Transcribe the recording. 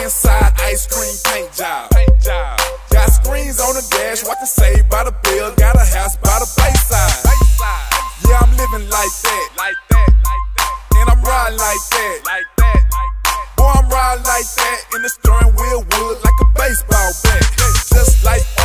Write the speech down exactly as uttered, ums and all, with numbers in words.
inside ice cream paint job. Got screens on the dash, watching Saved by the Bell. Got a house by the bayside. Yeah, I'm living like that, and I'm riding like that. Boy, I'm riding like that, in the steering wheel wood like a baseball bat. Just like